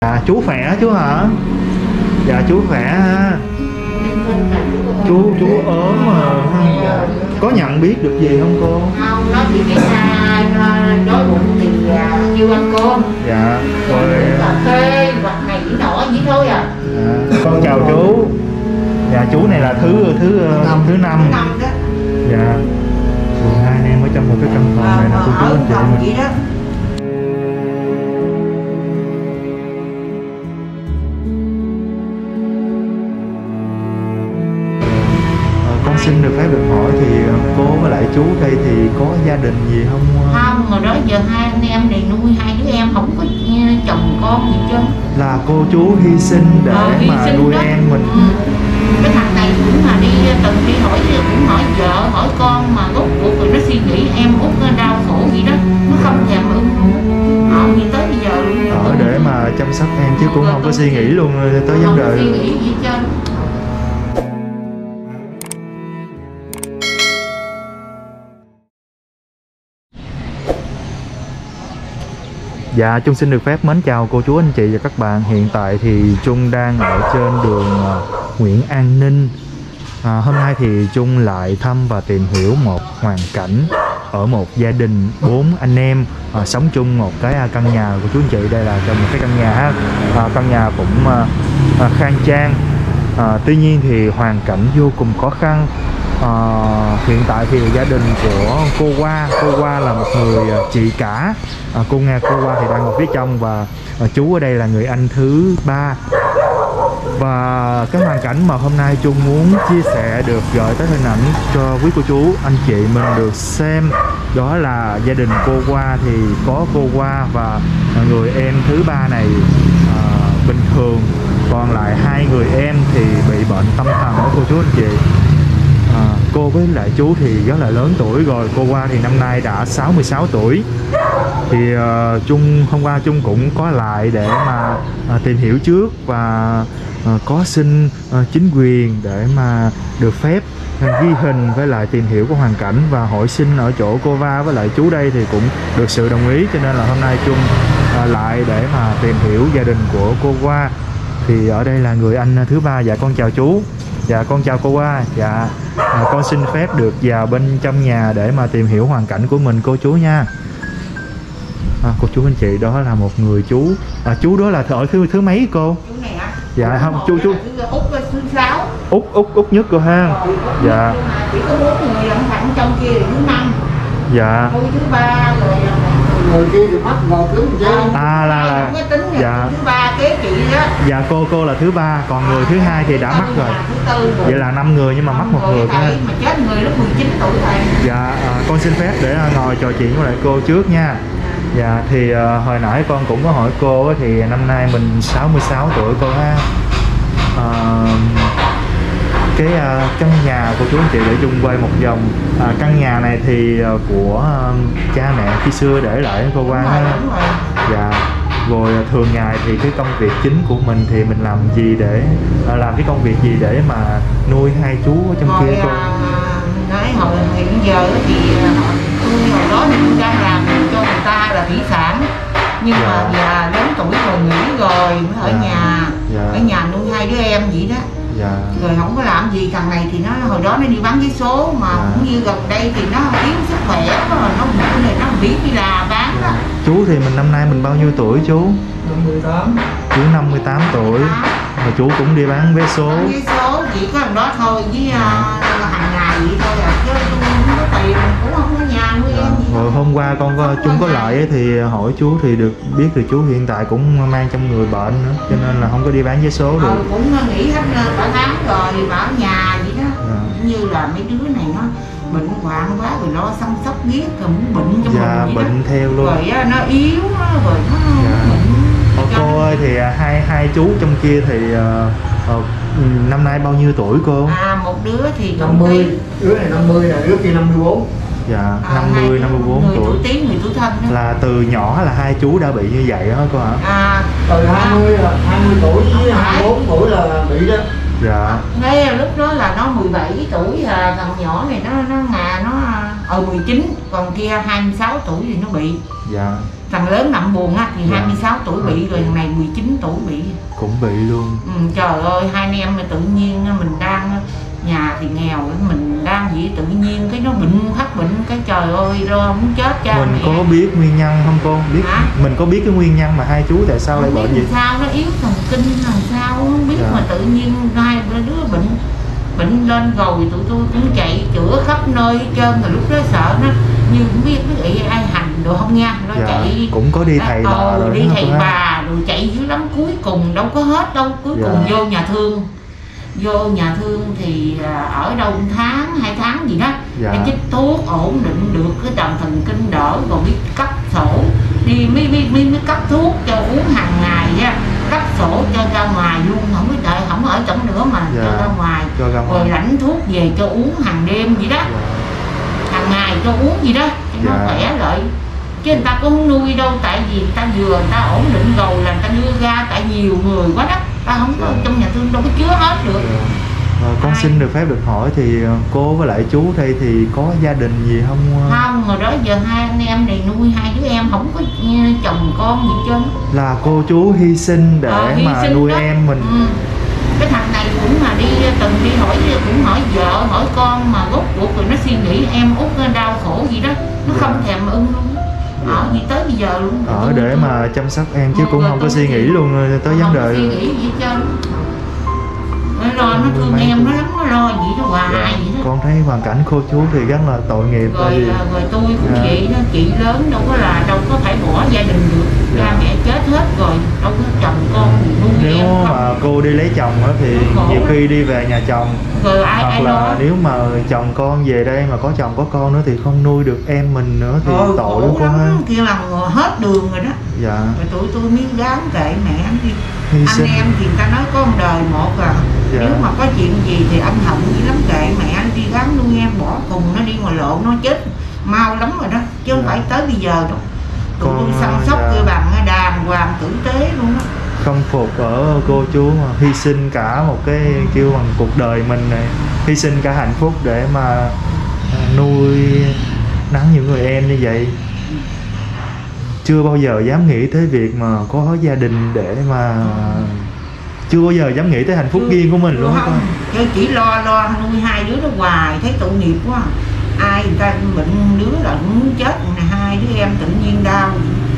À, chú khỏe chú hả? Dạ chú khỏe ha. Chú ốm mà. Có nhận biết được gì không cô? Không, nó chỉ biết đói bụng thì kêu ăn cơm. Dạ. Rồi cà phê hoặc này chỉ nọ chỉ thôi à. Con chào chú. Dạ chú này là thứ năm đó. Dạ. Hai anh em ở trong một cái căn phòng này là cô chú anh chị mình. Đó. Con xin được phép được hỏi thì cô với lại chú đây thì có gia đình gì không? Không, mà đó giờ hai anh em này nuôi hai đứa em, không có chồng con gì chứ. Là cô chú hy sinh để mà nuôi đó. Em mình. Cái thằng này cũng mà đi từng đi hỏi, cũng hỏi vợ hỏi con, mà rốt cuộc rồi nó suy nghĩ em út đau khổ gì đó, nó không thèm ưng gì tới bây giờ luôn. Để mà chăm sóc em chứ cũng không có suy nghĩ luôn tới vấn đề. Suy nghĩ gì chứ. Dạ, Trung xin được phép mến chào cô chú anh chị và các bạn. Hiện tại thì Trung đang ở trên đường Nguyễn An Ninh. Hôm nay thì Trung lại thăm và tìm hiểu một hoàn cảnh ở một gia đình 4 anh em sống chung một cái căn nhà của chú anh chị. Đây là trong một cái căn nhà căn nhà cũng khang trang. Tuy nhiên thì hoàn cảnh vô cùng khó khăn. Hiện tại thì gia đình của cô Hoa là một người chị cả. Cô Hoa thì đang ngồi phía trong và chú ở đây là người anh thứ 3. Và cái hoàn cảnh mà hôm nay Trung muốn chia sẻ được gửi tới hình ảnh cho quý cô chú anh chị mình được xem, đó là gia đình cô Hoa thì có cô Hoa và người em thứ 3 này bình thường, còn lại hai người em thì bị bệnh tâm thần đó cô chú anh chị. Cô với lại chú thì rất là lớn tuổi rồi. Cô Hoa thì năm nay đã 66 tuổi. Thì hôm qua Trung cũng có lại để mà tìm hiểu trước và có xin chính quyền để mà được phép ghi hình với lại tìm hiểu cái hoàn cảnh và hỏi xin ở chỗ cô Hoa với lại chú đây thì cũng được sự đồng ý, cho nên là hôm nay Trung lại để mà tìm hiểu gia đình của cô Hoa. Thì ở đây là người anh thứ 3. Dạ con chào chú. Dạ con chào cô Hoa. Dạ con xin phép được vào bên trong nhà để mà tìm hiểu hoàn cảnh của mình cô chú nha. Cô chú anh chị, đó là một người chú. Chú đó là ở thứ mấy cô? Chú này hả? Dạ không chú Út thứ 6. Út nhất cô ha. Dạ. Chỉ có 4 người làm thẳng trong kia là thứ 5. Dạ. Tôi thứ 3 rồi người kia thì mắc ngồi cứ chứ. Là dạ. Thứ 3 kế chị đó. Dạ cô là thứ 3, còn người thứ 2 thì đã mắc rồi. Vậy là 5 người nhưng mà mắc một người ha. Mà chết người lúc 19 tuổi rồi. Dạ con xin phép để ngồi trò chuyện với lại cô trước nha. Dạ thì hồi nãy con cũng có hỏi cô thì năm nay mình 66 tuổi cô ha. Cái căn nhà của chú anh chị để Chung quay một vòng. Căn nhà này thì của cha mẹ khi xưa để lại cô Hoa ha. Dạ. Rồi thường ngày thì cái công việc chính của mình thì mình làm gì để làm cái công việc gì để mà nuôi hai chú ở trong kia cô? Nói hồi hiện giờ thì hồi đó thì tôi đang làm cho người ta là thủy sản, nhưng mà già lớn tuổi rồi nghỉ rồi mới ở nhà. Ở nhà nuôi hai đứa em vậy đó. Rồi không có làm gì. Thằng này thì nó hồi đó nó đi bán vé số mà cũng như gần đây thì nó yếu sức khỏe rồi nó biết đi là bán đó. Chú thì mình năm nay mình bao nhiêu tuổi chú? 58. Chú 58 tuổi. Mà chú cũng đi bán vé số. Bán vé số chỉ có thằng đó thôi với hàng ngày vậy thôi à, chứ tôi không có tiền, cũng không có nhà nuôi em gì. Rồi hôm qua Chung có lại ấy, thì hỏi chú thì được biết thì chú hiện tại cũng mang trong người bệnh nữa, cho nên là không có đi bán vé số được. Cũng nghỉ hết cả tháng rồi mà ở nhà vậy đó. Như là mấy đứa này nó bệnh hoạn quá rồi lo chăm sóc ghét rồi muốn bệnh trong mình bệnh đó. Theo luôn. Rồi nó yếu rồi nó bệnh. Cô ơi thì hai chú trong kia thì năm nay bao nhiêu tuổi cô? Một đứa thì 50, đứa này 50 là đứa kia 54. Dạ, 54 tuổi. Người tuổi Tý, người tuổi Thân đó. Là từ nhỏ là hai chú đã bị như vậy đó cô hả? Từ 20 tuổi với 24 tuổi là bị đó. Dạ. Ngay lúc đó là nó 17 tuổi, thằng nhỏ này nó 19, còn kia 26 tuổi thì nó bị. Dạ. Thằng lớn nằm buồn á thì 26 tuổi bị rồi, thằng này 19 tuổi bị. Cũng bị luôn. Trời ơi, hai anh em tự nhiên mình đang nhà thì nghèo, mình đang gì tự nhiên cái nó phát bệnh cái trời ơi lo muốn chết cha Mình mẹ. có biết nguyên nhân không cô? Biết mình có biết cái nguyên nhân mà hai chú tại sao lại bệnh gì? Sao nó yếu thần kinh làm sao không biết mà tự nhiên hai đứa bệnh lên rồi tụi tôi cũng chạy chữa khắp nơi hết trơn, rồi lúc đó sợ nó như không biết cái gì ai hành được không nha, nó chạy cũng có đi thầy bà rồi, đi thầy bà rồi chạy dữ lắm, cuối cùng đâu có hết đâu, cuối cùng vô nhà thương thì ở đâu 1 tháng 2 tháng gì đó, cái chích thuốc ổn định được cái tầm thần kinh đỡ, rồi biết cấp sổ đi mới cấp thuốc cho uống hàng ngày á, cấp sổ cho ra ngoài luôn, không có đợi không ở trong nữa mà cho ra ngoài, rồi lãnh thuốc về cho uống hàng đêm gì đó, hàng ngày cho uống gì đó cho nó khỏe lại, chứ người ta cũng không nuôi đâu, tại vì người ta vừa người ta ổn định rồi là người ta đưa ra, tại nhiều người quá đó, ta không có trong nhà thương đâu có chứa hết được. Con xin được phép được hỏi thì cô với lại chú đây thì có gia đình gì không? Không, hồi đó giờ hai anh em này nuôi hai đứa em, không có chồng con gì trơn. Là cô chú hy sinh để mà nuôi đó. Em mình. Cái thằng này cũng mà từng đi hỏi, cũng hỏi vợ hỏi con mà rốt cuộc rồi nó suy nghĩ em út đau khổ gì đó, nó không thèm ưng luôn. Ở gì tới bây giờ luôn. Ở để mà chăm sóc em chứ cũng không có suy nghĩ luôn tới vấn đề. Không suy nghĩ gì hết trơn. Nó lo, nó thương em nó lắm, nó lo gì đó hoài vậy đó. Con thấy hoàn cảnh cô chú thì rất là tội nghiệp. Rồi tôi cũng vậy đó, chị lớn đâu có phải bỏ gia đình được, cha mẹ chết hết rồi, đâu có chồng con gì nuôi nếu em. Nếu mà cô đi lấy chồng đó thì nhiều khi đi về nhà chồng, rồi hoặc là nếu mà chồng con về đây mà có chồng có con nữa thì không nuôi được em mình nữa thì tội lắm cô ha. Kia là hết đường rồi đó. Rồi tụi tôi mới gán kệ mẹ anh đi. Anh em thì người ta nói có một đời một à. Nếu mà có chuyện gì thì anh hận dữ lắm, kệ mẹ anh đi gán nuôi em, bỏ cùng nó đi ngoài lộ nó chết mau lắm rồi đó, chứ không phải tới bây giờ đâu. Tụi tôi săn sóc cơ bằng đàng hoàng tử tế luôn á. Không phục ở cô chú mà hy sinh cả một cái kêu bằng cuộc đời mình này, hy sinh cả hạnh phúc để mà nuôi nắng những người em như vậy. Chưa bao giờ dám nghĩ tới việc mà có gia đình để mà chưa bao giờ dám nghĩ tới hạnh phúc riêng của mình luôn á con. Chứ chỉ lo nuôi hai đứa đó hoài thấy tội nghiệp quá. Ai người ta bệnh đứa là muốn chết, hai đứa em tự nhiên đau.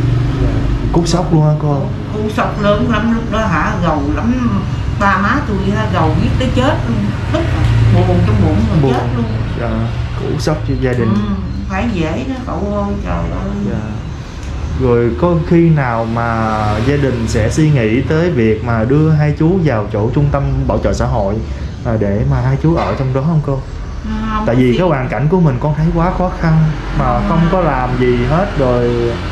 Cút sốc luôn hả cô? Cút sốc lớn lắm, lúc đó hả gầu lắm, ba má tôi gầu biết tới chết luôn, tức buồn trong bụng rồi chết luôn. Cút sốc cho gia đình. Phải dễ đó cậu ơi, trời ơi. Rồi có khi nào mà gia đình sẽ suy nghĩ tới việc mà đưa hai chú vào chỗ trung tâm bảo trợ xã hội để mà hai chú ở trong đó không cô? Tại vì cái hoàn cảnh của mình con thấy quá khó khăn mà không có làm gì hết rồi.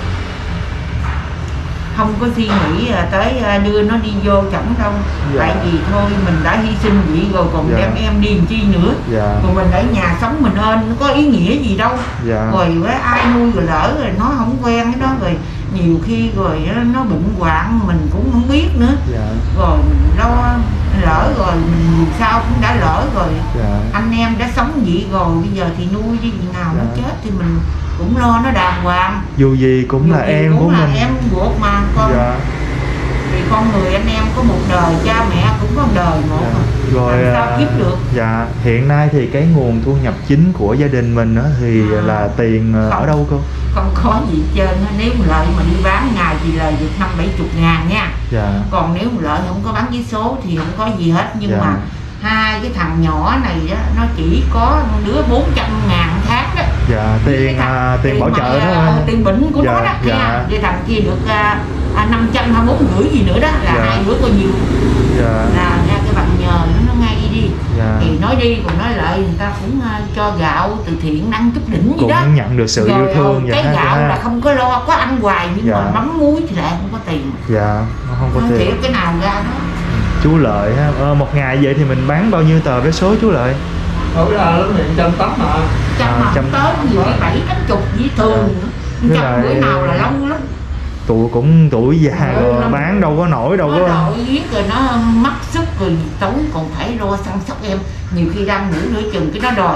Không có suy nghĩ tới đưa nó đi vô chẳng đâu. Tại vì thôi mình đã hy sinh vậy rồi còn đem em đi làm chi nữa. Rồi mình ở nhà sống mình ơn, nó có ý nghĩa gì đâu. Rồi với ai nuôi rồi lỡ rồi nó không quen cái đó, rồi nhiều khi rồi nó bệnh hoạn mình cũng không biết nữa. Rồi lo lỡ rồi mình dù sao cũng đã lỡ rồi. Anh em đã sống vậy rồi, bây giờ thì nuôi đi gì nào nó chết thì mình cũng lo nó đàng hoàng. Dù gì cũng là em của mình, em ruột mà con. Thì con người anh em có một đời, cha mẹ cũng có một đời một. Rồi làm sao kiếp được. Hiện nay thì cái nguồn thu nhập chính của gia đình mình thì là tiền ở đâu cô? Không có gì hết trơn, nếu lợi mà đi bán ngày thì lời được 50-70 ngàn nha. Còn nếu lợi không có bán vé số thì không có gì hết. Nhưng mà hai cái thằng nhỏ này đó, nó chỉ có đứa 400 ngàn tháng đó. Tiền bảo trợ đó. Tiền bệnh của nó đó. Cái thằng kia được 500 hay 450 gì nữa đó, là hai đứa có nhiều. Là ra cái bằng nhờ nó ngay đi. Thì nói đi còn nói lại, người ta cũng cho gạo từ thiện năng chút đỉnh gì đó. Cũng nhận được sự yêu thương. Cái gạo là không có lo, có ăn hoài nhưng mà mắm muối thì lại không có tiền. Không có tiền. Thiệt cái nào ra đó. Chú Lợi ha, một ngày vậy thì mình bán bao nhiêu tờ vé số chú Lợi? Tối ra lắm thì 180 mà. Trăm tới nhiều 7-80 với thường. Trăm bữa nào là lâu lắm. Tụi cũng tuổi già rồi bán đâu có nổi đâu có. Nó giết rồi nó mất sức rồi tối còn phải lo săn sóc em. Nhiều khi đang ngủ nửa chừng cái nó đòi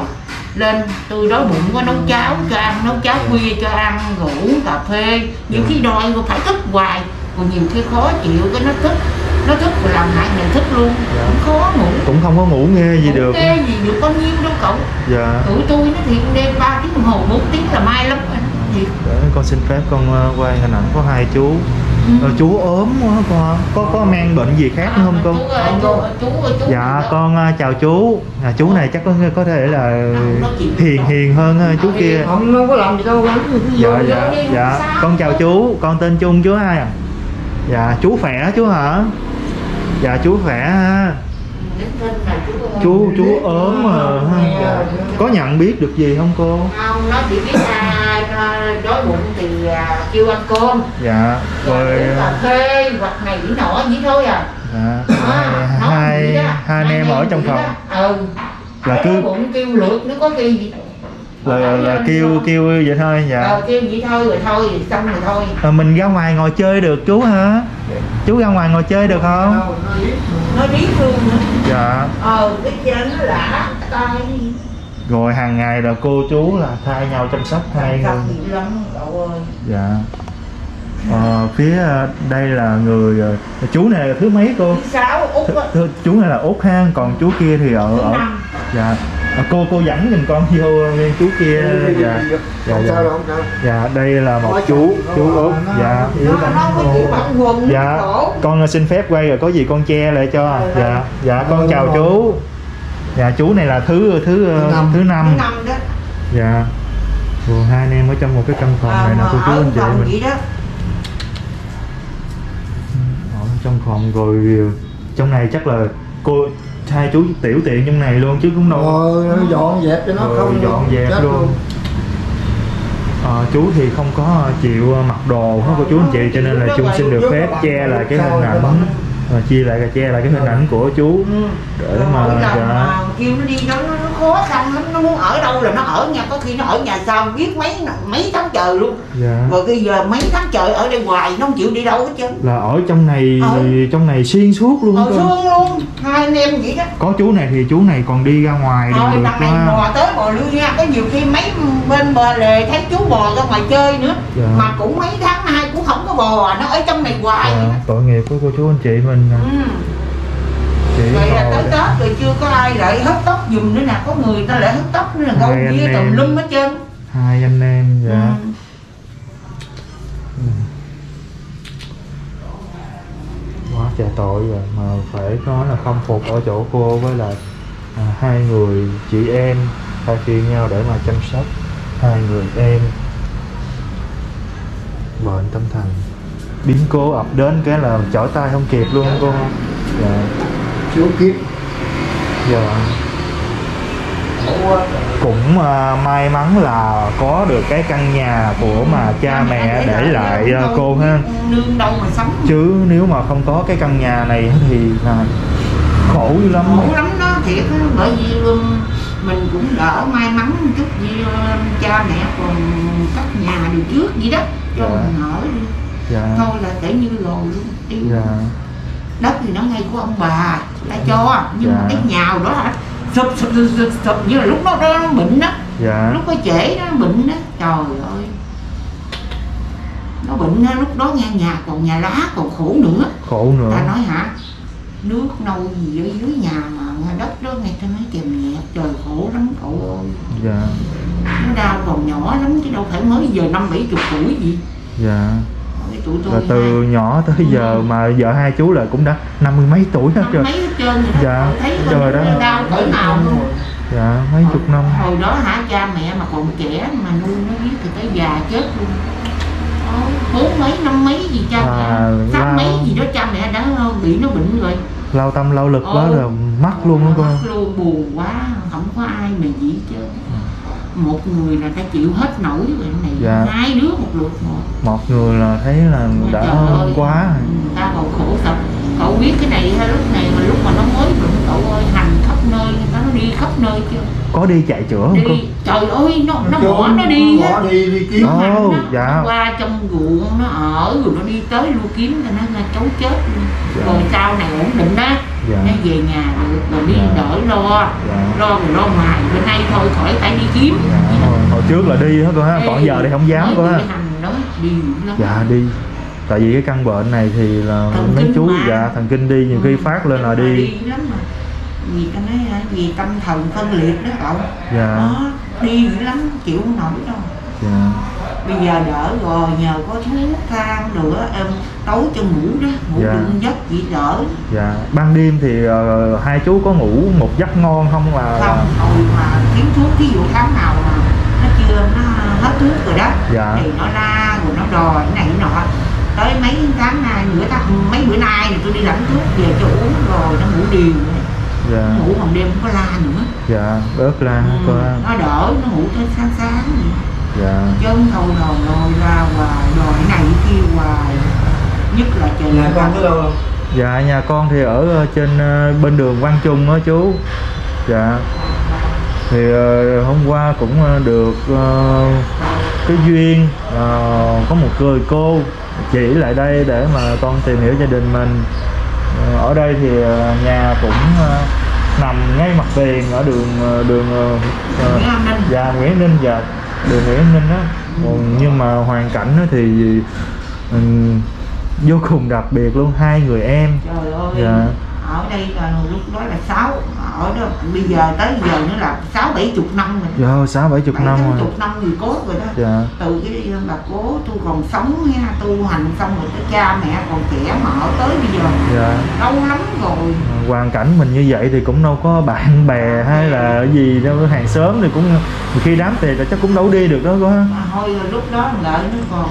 lên tôi đói bụng có nấu cháo cho ăn, nấu cháo khuya cho ăn rồi uống cà phê, nhiều khi đòi rồi phải thức hoài, còn nhiều khi khó chịu cái nó thức rồi làm hại người thức luôn. Cũng khó ngủ, cũng không có ngủ nghe gì được. Nghe gì được có nhiên đâu cậu. Dạ. Tụi tôi nó thiệt đêm 3 tiếng đồng hồ 4 tiếng là may lắm thiệt. Để con xin phép con quay hình ảnh có hai chú. Chú ốm quá con, có mang bệnh gì khác nữa không con? Chú Dạ con chào chú. Chú này chắc có thể là hiền hơn chú kia. Không có làm gì đâu. Dạ con chào chú, con tên Trung chú ai à? Dạ chú khỏe chú hả? Dạ chú khỏe ha. Chú ốm mà dạ. Có nhận biết được gì không cô? Không, nó chỉ biết đói bụng thì kêu ăn cơm. Dạ rồi cà phê hoặc này chỉ nọ vậy thôi à. Dạ. Hai anh em ở trong phòng. Là cứ bụng kêu lượt nó có khi gì là kêu vậy thôi. Dạ kêu vậy thôi rồi xong rồi thôi. Mình ra ngoài ngồi chơi được chú hả? Chú ra ngoài ngồi chơi được không? Nó biết luôn nữa. Dạ cái chân nó lạ tay. Rồi hàng ngày là cô chú là thay nhau chăm sóc hai người. Lắm cậu ơi. Dạ. Phía đây là người chú này là thứ mấy cô? Thứ 6 Út á. Chú này là Út ha, còn chú kia thì ở dạ. Cô dẫn giùm con vô lên chú kia. Dạ. Dạ đây là một chú Út. Dạ yếu lắm. Dạ con xin phép quay rồi có gì con che lại cho. Dạ con chào chú. Dạ chú này là thứ năm đó. Dạ. Rồi hai anh em ở trong một cái căn phòng này nè cô chú anh chị mình. Ở trong phòng rồi trong này chắc là hai chú tiểu tiện trong này luôn chứ cũng đâu. Dọn dẹp cho nó không dọn dẹp luôn. Chú thì không có chịu mặc đồ hết cô chú anh chị, cho nên là Chung xin được phép che lại cái hình ảnh, che lại cái hình ảnh của chú để mà kêu nó đi nó khó khăn lắm, nó muốn ở đâu là nó ở nha, có khi nó ở nhà sao biết mấy tháng trời luôn. Rồi bây giờ mấy tháng trời ở đây hoài nó không chịu đi đâu hết trơn. Là ở trong này xuyên suốt luôn. Xuyên luôn, hai anh em vậy đó. Có chú này thì chú này còn đi ra ngoài được. Đằng này bò tới bò lui nha, có nhiều khi mấy bên bờ lề thấy chú bò ra ngoài chơi nữa. Mà cũng mấy tháng nay cũng không có bò, nó ở trong này hoài. Tội nghiệp của cô chú anh chị mình. Vậy là tới Tết rồi chưa có ai lại hớt tóc giùm nữa nè, có người ta lại hớt tóc nữa là gâu kia tùm lum hết trơn. Hai anh em dạ. Quá trời tội rồi mà phải nói là không phục ở chỗ cô với lại hai người chị em thay phiên nhau để mà chăm sóc hai người em bệnh tâm thần. Biến cố ập đến cái là trở tay không kịp luôn cô. Dạ. Chưa kịp. Dạ. Cũng may mắn là có được cái căn nhà của mà cha mẹ để lại cô ha. Nương đâu mà sống. Chứ nếu mà không có cái căn nhà này thì là khổ dữ lắm. Khổ lắm đó thiệt, bởi vì mình cũng đỡ may mắn một chút vì cha mẹ còn cất nhà điều trước vậy đó cho mình ở đi. Thôi là kể như rồi luôn. Đất thì nó ngay của ông bà đã cho, nhưng mà cái nhà đó hả sụp như là lúc đó nó bệnh đó. Lúc nó trễ đó bệnh đó, trời ơi nó bệnh đó, lúc đó nghe nhà còn nhà lá còn khổ nữa. Ta nói hả, nước nâu gì ở dưới nhà mà đất đó ngay ta nói kèm nhẹ, trời khổ lắm cậu ơi. Nó đau còn nhỏ lắm chứ đâu phải mới giờ 50-70 tuổi gì. Là từ nhỏ tới giờ mà vợ hai chú là cũng đã 50 mấy tuổi hết rồi. Thấy rồi đó. Đau cỡ nào luôn. Mấy chục năm. Hồi đó hả, cha mẹ mà còn trẻ mà nuôi nó biết thì tới già chết luôn. 4 mấy 5 mấy gì cha mẹ, 6 mấy gì đó cha mẹ đã bị nó bệnh rồi. Lao tâm lao lực quá rồi mắc luôn đó cô. Mắc luôn, buồn quá, không có ai mà gì chứ. Một người là ta chịu hết nổi rồi này, hai đứa một lượt một người là thấy là đã quá rồi. Ta còn khổ thật. Cậu biết cái này lúc này mà lúc mà nó mới bệnh cậu ơi, hành khắp nơi, người ta nó đi khắp nơi chưa. Có đi chạy chữa không cô? Trời ơi nó bỏ nó đi á. Đi kiếm nó qua trong ruộng nó ở rồi nó đi tới lưu kiếm, ta nói là cháu chết luôn. Rồi sau này ổn định đó. Dạ. Nó về nhà được rồi đi Dạ. đỡ lo. Dạ. Lo rồi lo ngoài, bên đây thôi khỏi phải đi kiếm. Dạ. Hồi trước là đi hết cô ha, còn giờ thì không dám cô ha. Đó, đi lắm. Dạ đi. Tại vì cái căn bệnh này thì là Thần mấy kinh chú mà. dạ thần kinh đi nhiều khi phát lên là đi. Đi lắm mà. Vì ta nói vì tâm thần phân liệt đó cậu. Dạ. Đó, đi dữ lắm, chịu không nổi đâu. Dạ. Bây giờ đỡ rồi, nhờ có thuốc thang nữa, em tối cho ngủ đó, ngủ Dạ. được giấc chị đỡ. Dạ. Ban đêm thì hai chú có ngủ một giấc ngon không là? Không, hồi mà kiếm thuốc, ví dụ tháng nào mà nó chưa nó hết thuốc rồi đó, Dạ. thì nó la rồi nó đòi cái này cái nọ. Tới mấy tháng nay, mấy bữa nay thì tôi đi lãnh thuốc về cho uống rồi nó ngủ điều. Dạ. Ngủ bằng đêm không có la nữa. Dạ. Bớt la cô ha. Nó đỡ, nó ngủ tới sáng sáng vậy. Dạ. Chứ không thôi đòi ra hoài, đòi cái này cái kia hoài. Nhất là trời Nhà con tới đâu không? Dạ nhà con thì ở trên bên đường Quang Trung á chú. Dạ. Thì hôm qua cũng được cái duyên có một người cô chỉ lại đây để mà con tìm hiểu gia đình mình. Ở đây thì nhà cũng nằm ngay mặt tiền ở đường Nguyễn An Ninh. dạ Nguyễn Ninh, dạ đường Nguyễn Ninh á. Nhưng mà hoàn cảnh á thì vô cùng đặc biệt luôn, hai người em. Trời ơi, Dạ. ở đây là lúc đó là 6, ở đó bây giờ tới giờ nữa là 60-70 năm rồi. Dạ 60-70 năm 70 rồi. năm người cốt rồi đó. Dạ. Từ cái bà cố tôi còn sống nha, tu hành xong rồi tới cha mẹ còn trẻ mà ở tới bây giờ. Dạ. Lâu lắm rồi. Hoàn cảnh mình như vậy thì cũng đâu có bạn bè hay là gì đâu, hàng xóm thì cũng khi đám tiệc là chắc cũng đâu đi được đó cô ha. Mà thôi lúc đó lợi nó còn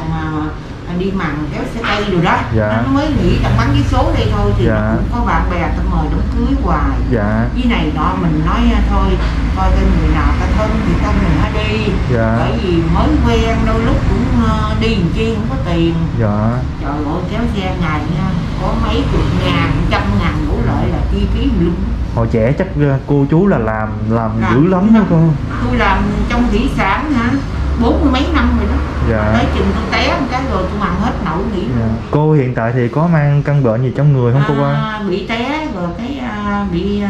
đi mằng kéo xe cây rồi đó. Dạ. Nó mới nghĩ tặng bắn cái số đây thôi thì Dạ. nó cũng có bạn bè ta mời đám cưới hoài. Dạ. Với này nọ mình nói thôi coi cái người nào ta thân thì ta mình hãy đi. Dạ. Bởi vì mới quen đôi lúc cũng đi làm chi không có tiền. Dạ. Trời ơi kéo xe ngày nha, có mấy chục ngàn, 100.000 đổ lại là chi phí luôn. Hồi trẻ chắc cô chú là làm Làm dữ lắm đó cô. Tôi làm trong thủy sản hả, 40 mấy năm rồi đó. Dạ. Tới chừng tôi té một cái rồi tôi ăn hết nổi nghỉ. Dạ. Cô hiện tại thì có mang căn bệnh gì trong người không cô qua? Bị té rồi cái bị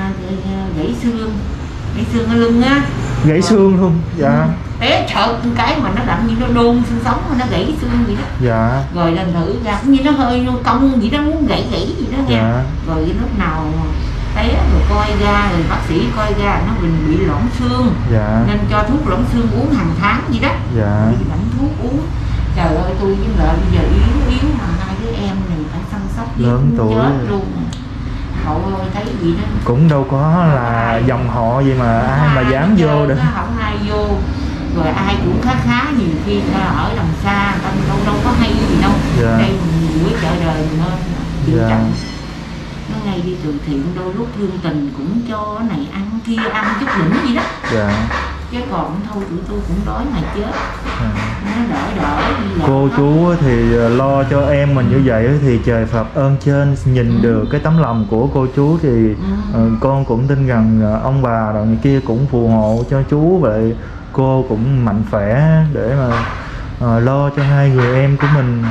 gãy xương ở lưng á. Gãy xương luôn. Dạ. Té chợt cái mà nó đậm như nó đôn xương sống mà nó gãy xương vậy đó. Dạ. Rồi lần thử ra cũng như nó hơi cong vậy đó, muốn gãy gì đó nha. Dạ. Rồi lúc nào té rồi coi ra, rồi bác sĩ coi ra nó bị loãng xương. Dạ. Nên cho thuốc loãng xương uống hàng tháng vậy đó. Dạ. Đi lãnh thuốc uống. Trời ơi tôi với vợ bây giờ yếu mà hai đứa em này phải săn sóc Lớn tuổi chết rồi. luôn. Cậu ơi thấy gì đó. Cũng đâu có là dòng họ gì mà ai mà dám vô được. Không ai vô. Rồi ai cũng khá nhiều khi ta ở đằng xa ta đâu có hay gì đâu. Dạ. Đây mình bữa chợ đời mình nên chịu Dạ. trận. Nó ngay đi từ thiện đôi lúc thương tình cũng cho cái này ăn kia ăn chút đỉnh gì đó. Dạ. Chứ còn thôi tụi tôi cũng đói mà chết. À. Nó đỡ đi Cô lỡ. chú thì lo cho em mình như vậy thì trời Phật ơn trên nhìn được cái tấm lòng của cô chú thì con cũng tin rằng ông bà rồi kia cũng phù hộ cho chú, vậy cô cũng mạnh khỏe để mà lo cho hai người em của mình,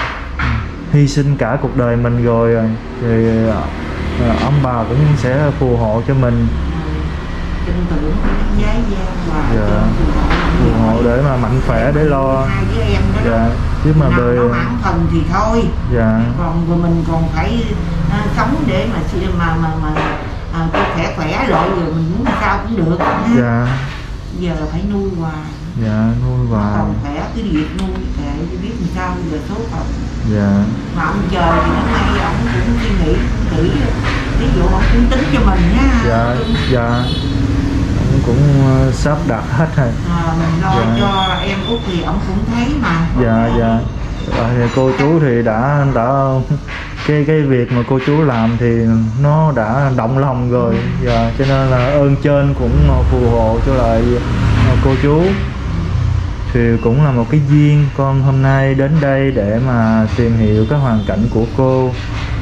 hy sinh cả cuộc đời mình rồi thì ông bà cũng sẽ phù hộ cho mình. Tin tưởng giái giang và Dạ. Phù hộ để mà mạnh khỏe để lo. hai đứa em đó. Dạ. Chứ mà nào về nó mãn phần thì thôi. dạ. Còn rồi mình còn phải sống để mà cho khỏe lại rồi mình muốn sao cũng được. Dạ. Giờ phải nuôi hoài. Dạ nuôi vào. Còn khỏe cái việc nuôi kệ biết làm sao giờ số phận. Dạ. Mà ông trời thì nó may ông cũng suy nghĩ kỹ, ví dụ ông cũng tính cho mình nha. Dạ. Dạ. Ông cũng sắp đặt hết rồi. Mình lo Dạ. cho em út thì ông cũng thấy mà. Dạ. Dạ. Thì cô chú thì đã cái việc mà cô chú làm thì nó đã động lòng rồi. Dạ. Cho nên là ơn trên cũng phù hộ cho lại cô chú. Thì cũng là một cái duyên con hôm nay đến đây để mà tìm hiểu cái hoàn cảnh của cô.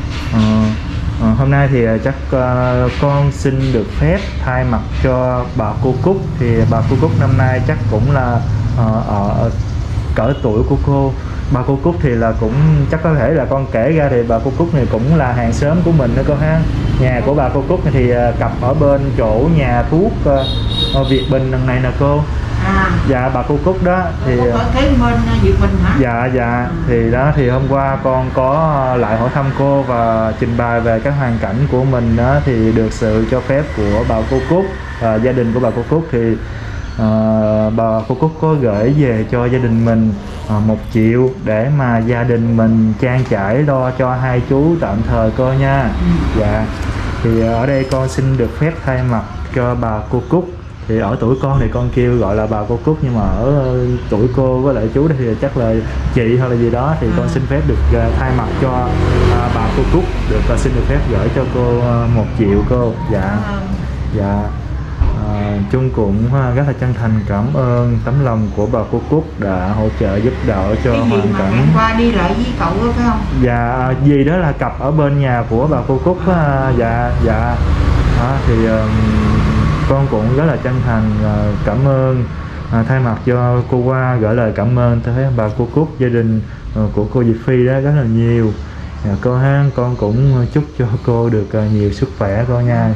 Hôm nay thì chắc con xin được phép thay mặt cho bà cô Cúc, thì bà cô Cúc năm nay chắc cũng là ở cỡ tuổi của cô, bà cô Cúc thì là cũng chắc có thể là con kể ra thì bà cô Cúc này cũng là hàng xóm của mình đó cô ha. Nhà của bà cô Cúc này thì cặp ở bên chỗ nhà thuốc Việt Bình lần này nè cô. Dạ bà cô Cúc đó thì cái bên Việt Bình hả? Dạ thì đó thì hôm qua con có lại hỏi thăm cô và trình bày về các hoàn cảnh của mình đó, thì được sự cho phép của bà cô Cúc, gia đình của bà cô Cúc thì bà cô Cúc có gửi về cho gia đình mình 1 triệu để mà gia đình mình trang trải lo cho hai chú tạm thời cô nha. Dạ thì ở đây con xin được phép thay mặt cho bà cô Cúc, thì ở tuổi con thì con kêu gọi là bà cô Cúc, nhưng mà ở tuổi cô với lại chú đây thì chắc là chị hoặc là gì đó, thì con xin phép được thay mặt cho bà cô Cúc được xin được phép gửi cho cô 1 triệu cô. Dạ Chung cũng rất là chân thành cảm ơn tấm lòng của bà cô Cúc đã hỗ trợ giúp đỡ cho hoàn cảnh. Em qua đi lại với cậu đó phải không? Dạ gì đó là cặp ở bên nhà của bà cô Cúc. Dạ đó, thì con cũng rất là chân thành cảm ơn, thay mặt cho cô Qua gửi lời cảm ơn tới bà cô Cúc, gia đình của cô Diệp Phi đó rất là nhiều. Cô ha, con cũng chúc cho cô được nhiều sức khỏe cô nha.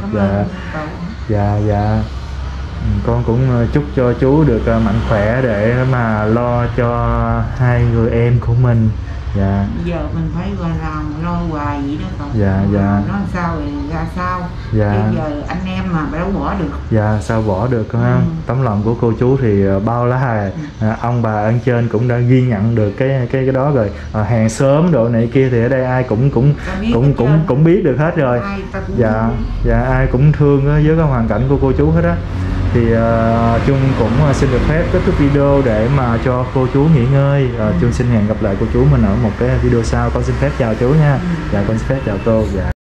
Dạ con cũng chúc cho chú được mạnh khỏe để mà lo cho hai người em của mình. Dạ giờ mình phải gọi làm lo hoài vậy đó cậu. Dạ nó sao rồi ra sao. Dạ bây giờ anh em mà đâu bỏ được. Dạ sao bỏ được ha. Tấm lòng của cô chú thì bao la ông bà ở trên cũng đã ghi nhận được cái đó rồi. Hàng xóm độ này kia thì ở đây ai cũng biết được hết rồi. Dạ ai cũng thương với cái hoàn cảnh của cô chú hết á. Thì Chung cũng xin được phép kết thúc video để mà cho cô chú nghỉ ngơi. Chung xin hẹn gặp lại cô chú mình ở một cái video sau. Con xin phép chào chú nha. Dạ con xin phép chào cô. Dạ.